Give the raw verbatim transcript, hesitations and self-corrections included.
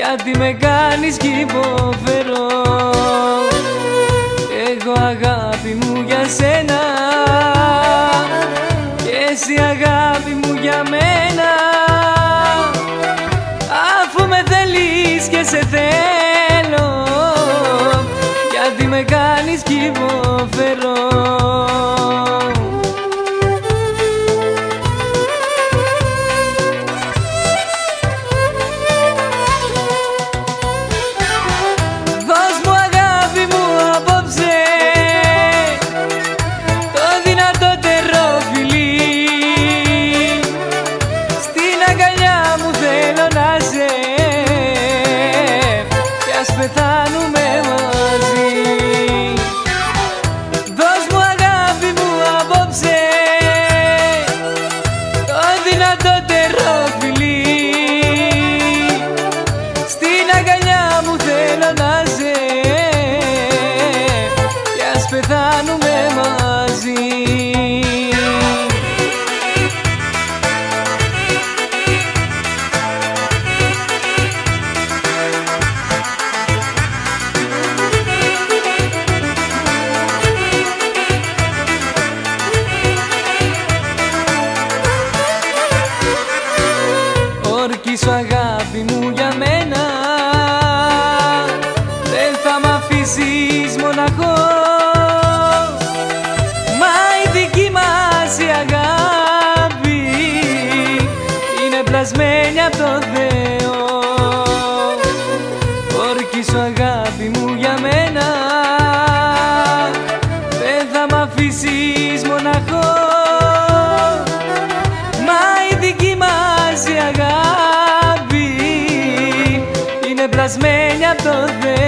γιατί με κάνεις κι υποφέρω. Εγώ αγάπη μου για σένα και εσύ αγάπη μου για μένα. Αφού με θέλεις και σε θέλω, γιατί με κάνεις κι υποφέρω. Πεθάνουμε μαζί. Δώσ' μου αγάπη μου απόψε το δυνατότερο φιλί. Στην αγκαλιά μου θέλω να σε κι ας πεθάνουμε μαζί. Ορκίσου αγάπη μου για μένα, δεν θα μ' αφήσεις μοναχό. Μα η δική μας η αγάπη είναι πλασμένη από το Θεό. Ορκίσου αγάπη μου για μένα, δεν θα μ' αφήσεις μοναχό. Μα η δική μας η αγάπη είναι πλασμένη από το Θεό.